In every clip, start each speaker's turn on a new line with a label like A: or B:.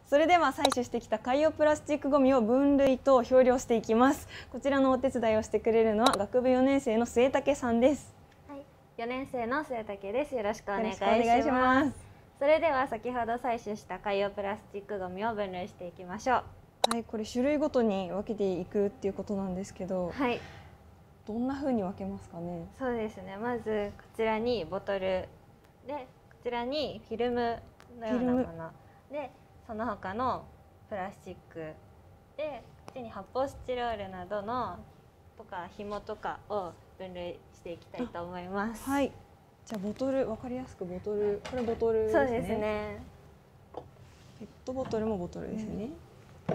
A: それでは採取してきた海洋プラスチックごみを分類と表量していきます。こちらのお手伝いをしてくれるのは学部4年生の末武さんです。
B: はい、4年生の末武です。よろしくお願いします。それでは先ほど採取した海洋プラスチックごみを分類していきましょう。
A: はい、これ種類ごとに分けていくっていうことなんですけど、
B: はい、
A: どんな風に分けますかね。
B: そうですね。まずこちらにボトルで、こちらにフィルムのようなもので、その他のプラスチックで、こっちに発泡スチロールなどのとか紐とかを分類していきたいと思います。
A: はい。じゃあボトル、分かりやすくボトル、これボトルですね。
B: そうですね。
A: ペットボトルもボトルですね。こ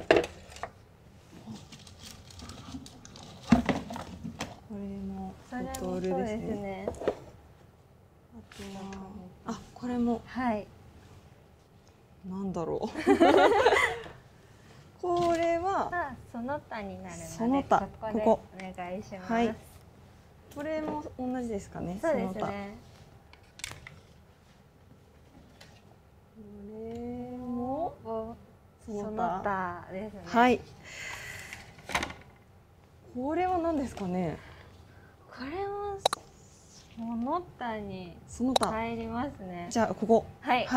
A: れもボトルですね。あとは、これも、
B: はい。
A: なんだろう。これは
B: その他になる
A: その
B: ので、
A: 他、
B: ここでお願いします。はい。
A: これも同じですかね。
B: そうですね。
A: これも
B: その他ですね。
A: はい。これは何ですかね。
B: これもその他に入りますね。
A: じゃあここ。
B: はい。
A: はい。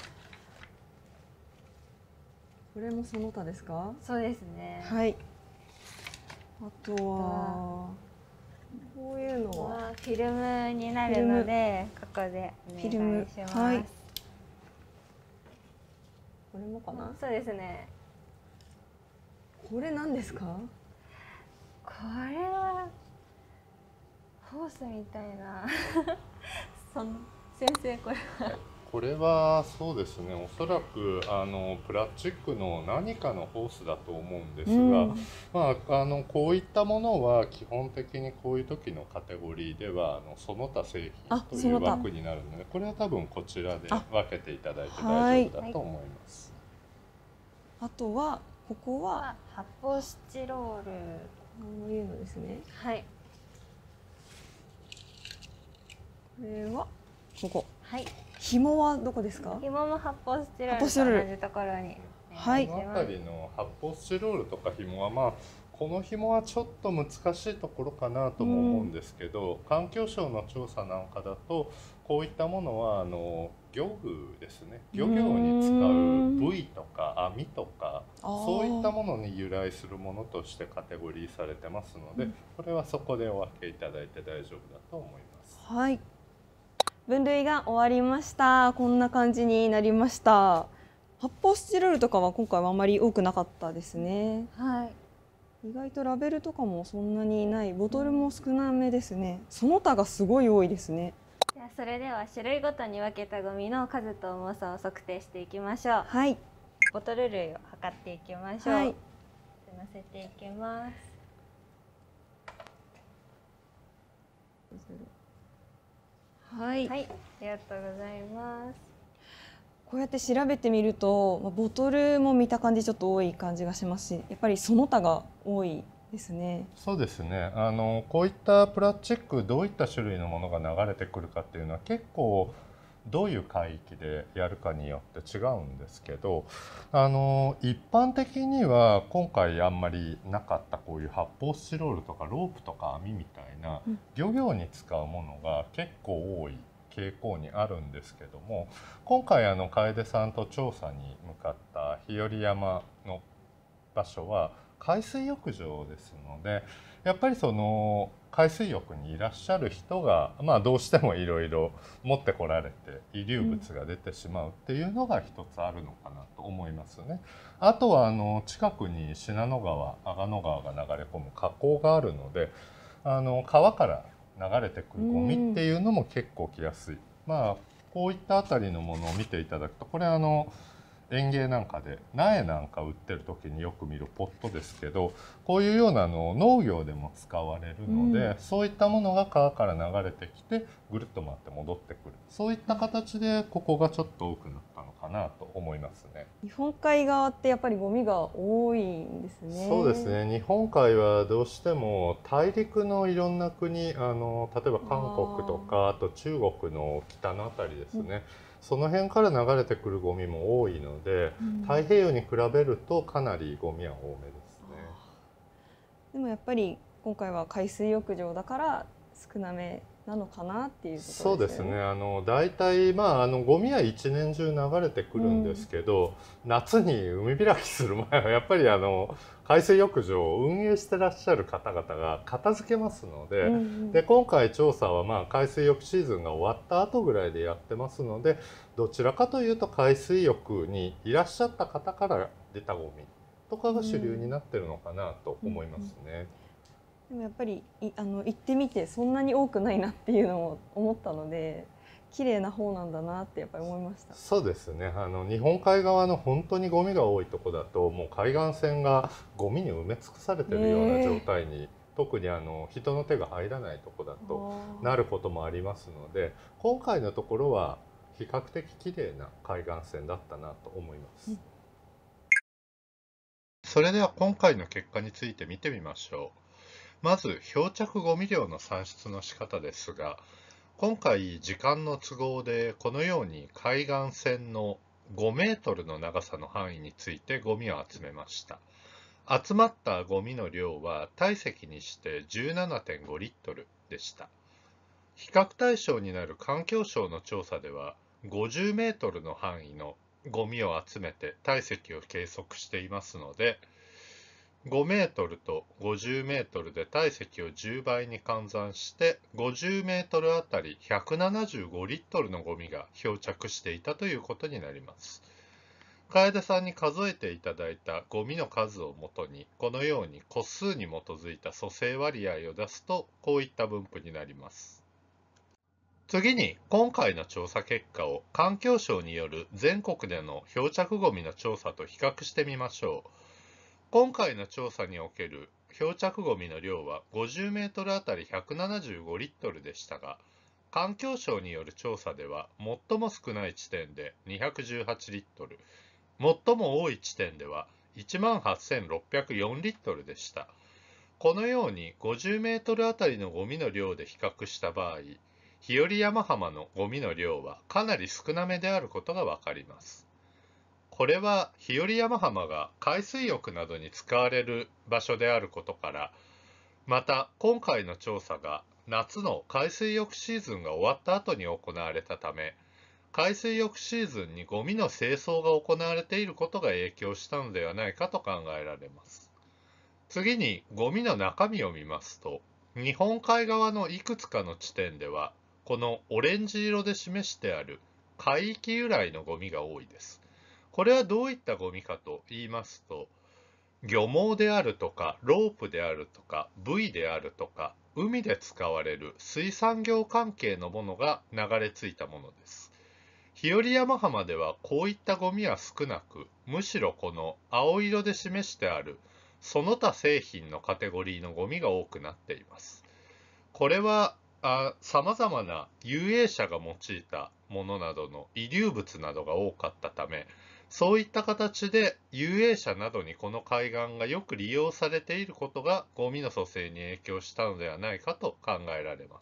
A: これもその他ですか。
B: そうですね。
A: はい。あとはこういうのは
B: フィルムになるので、ここでお願いします。はい。
A: これもかな。
B: そうですね。
A: これ何ですか。
B: これはホースみたいな。先生、これは。
C: これはそうですね、おそらくプラスチックの何かのホースだと思うんですが、こういったものは基本的にこういう時のカテゴリーではその他製品という枠になるので、これは多分こちらで分けていただいて大丈夫だと思います。
A: あとはここは
B: 発泡スチロール、
A: こういうのですね。
B: はい。
A: これはここ。
B: はい。
A: 紐はどこですか。
B: 紐も発泡スチロールと同じところに。
A: はい。
C: この辺りの発泡スチロールとか紐はこの紐はちょっと難しいところかなとも思うんですけど、環境省の調査なんかだとこういったものは漁具ですね、漁業に使うブイとか網とかそういったものに由来するものとしてカテゴリーされてますので、これはそこでお分けいただいて大丈夫だと思います。
A: はい。分類が終わりました。こんな感じになりました。発泡スチロールとかは今回はあまり多くなかったですね。
B: はい。
A: 意外とラベルとかもそんなにない。ボトルも少なめですね。その他がすごい多いですね。
B: それでは種類ごとに分けたゴミの数と重さを測定していきましょう。
A: はい。
B: ボトル類を測っていきましょう。はい。乗せていきます。はい、はい、ありがとうございます。
A: こうやって調べてみると、ボトルも見た感じちょっと多い感じがしますし、やっぱりその他が多いですね。
C: そうですね。こういったプラスチックどういった種類のものが流れてくるかっていうのは結構どういう海域でやるかによって違うんですけど、一般的には今回あんまりなかったこういう発泡スチロールとかロープとか網みたいな漁業に使うものが結構多い傾向にあるんですけども、今回楓さんと調査に向かった日和山の場所は海水浴場ですので、やっぱりその海水浴にいらっしゃる人が、どうしてもいろいろ持ってこられて遺留物が出てしまうっていうのが一つあるのかなと思いますね。あとは近くに信濃川、阿賀野川が流れ込む河口があるので、川から流れてくるゴミっていうのも結構来やすい。こういったあたりのものを見ていただくと、これ園芸なんかで苗なんか売ってる時によく見るポットですけど、こういうような農業でも使われるので、そういったものが川から流れてきてぐるっと回って戻ってくる、そういった形でここがちょっと多くなったのかなと思いますね。
A: 日本海側ってやっぱりゴミが多いんですね。
C: そうですね。日本海はどうしても大陸のいろんな国、例えば韓国とかあと中国の北のあたりですね。 その辺から流れてくるゴミも多いので、太平洋に比べるとかなりゴミは多めですね。
A: でもやっぱり今回は海水浴場だから少なめなのかなっていうところですよね。
C: そうですね。大体ゴミは一年中流れてくるんですけど、夏に海開きする前はやっぱり海水浴場を運営してらっしゃる方々が片付けますので、で今回調査は海水浴シーズンが終わった後ぐらいでやってますので、どちらかというと海水浴にいらっしゃった方から出たゴミとかが主流になってるのかなと思いますね。
A: でもやっぱり行ってみてそんなに多くないなっていうのを思ったので、綺麗な方なんだなってやっぱり思いました。
C: そうですね。日本海側の本当にゴミが多いとこだと、もう海岸線がゴミに埋め尽くされてるような状態に、特に人の手が入らないとこだとなることもありますので、今回のところは比較的綺麗な海岸線だったなと思います。それでは今回の結果について見てみましょう。まず漂着ゴミ量の算出の仕方ですが、今回時間の都合でこのように海岸線の5メートルの長さの範囲についてゴミを集めました。集まったゴミの量は体積にして 17.5 リットルでした。比較対象になる環境省の調査では50メートルの範囲のゴミを集めて体積を計測していますので、5メートルと50メートルで体積を10倍に換算して50メートルあたり175リットルのゴミが漂着していたということになります。楓さんに数えていただいたゴミの数をもとに、このように個数に基づいた組成割合を出すとこういった分布になります。次に今回の調査結果を環境省による全国での漂着ゴミの調査と比較してみましょう。今回の調査における漂着ゴミの量は50メートルあたり175リットルでしたが、環境省による調査では最も少ない地点で218リットル、最も多い地点では18,604リットルでした。このように50メートルあたりのゴミの量で比較した場合、日和山浜のゴミの量はかなり少なめであることがわかります。これは日和山浜が海水浴などに使われる場所であることから、また今回の調査が夏の海水浴シーズンが終わった後に行われたため、海水浴シーズンにゴミの清掃が行われていることが影響したのではないかと考えられます。次にゴミの中身を見ますと、日本海側のいくつかの地点では、このオレンジ色で示してある海域由来のゴミが多いです。これはどういったゴミかと言いますと、漁網であるとか、ロープであるとか、ブイであるとか、海で使われる水産業関係のものが流れ着いたものです。日和山浜ではこういったゴミは少なく、むしろこの青色で示してあるその他製品のカテゴリーのゴミが多くなっています。これは様々な遊泳者が用いたものなどの遺留物などが多かったため、そういった形で遊泳者などにこの海岸がよく利用されていることがゴミの組成に影響したのではないかと考えられます。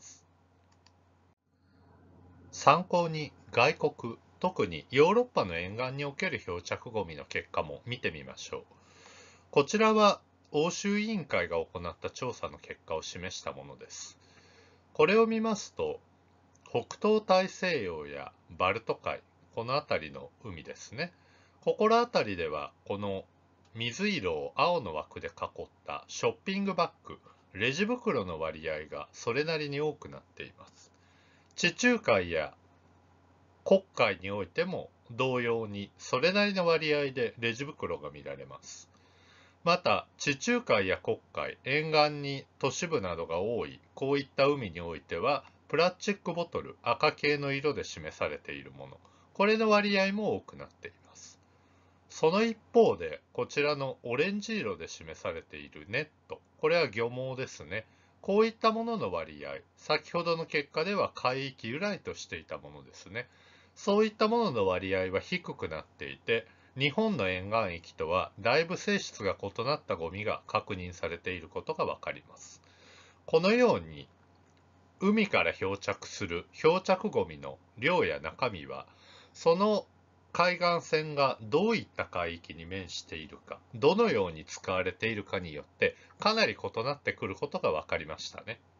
C: 参考に外国、特にヨーロッパの沿岸における漂着ゴミの結果も見てみましょう。こちらは欧州委員会が行った調査の結果を示したものです。これを見ますと、北東大西洋やバルト海、この辺りの海ですね。ここら辺りでは、この水色を青の枠で囲ったショッピングバッグ、レジ袋の割合がそれなりに多くなっています。地中海や黒海においても同様にそれなりの割合でレジ袋が見られます。また、地中海や黒海、沿岸に都市部などが多い、こういった海においては、プラスチックボトル、赤系の色で示されているもの、これの割合も多くなっています。その一方で、こちらのオレンジ色で示されているネット、これは漁網ですね。こういったものの割合、先ほどの結果では海域由来としていたものですね。そういったものの割合は低くなっていて、日本の沿岸域とはだいぶ性質が異なったゴミが確認されていることがわかります。このように、海から漂着する漂着ゴミの量や中身は、 その海岸線がどういった海域に面しているか、どのように使われているかによってかなり異なってくることが分かりましたね。